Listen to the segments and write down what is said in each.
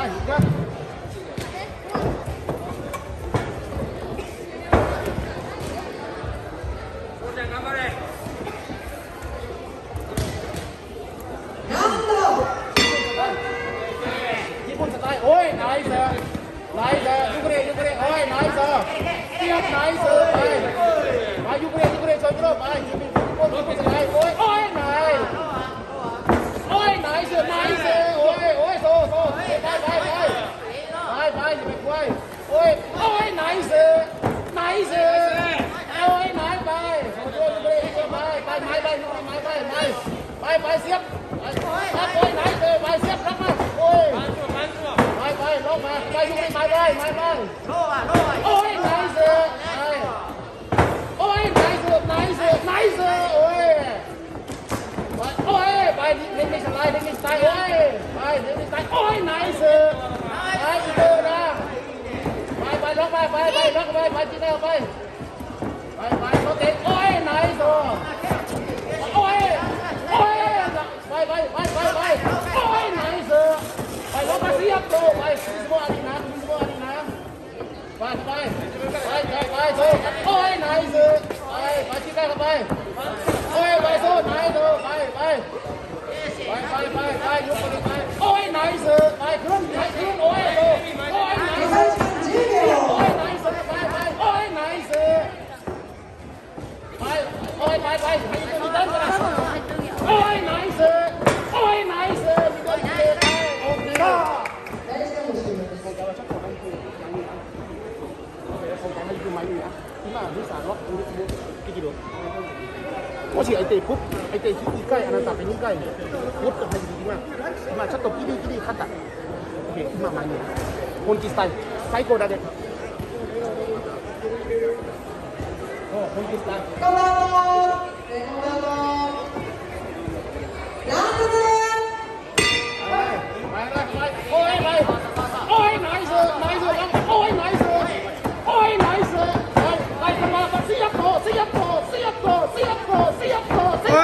もし相手ปุ๊บ相手2回あなた2回もっと入る時は今ちょっとギリギリ肩 OK 今前に本気スタイル最高だね本気スタイルこんばんはランドでおいナイスナイスおいナイスおいナイスはいはいスヤッコスヤッコスヤッコスヤッコスヤッコスヤッコ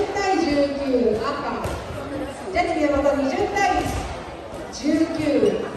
ジャニー宮本20対19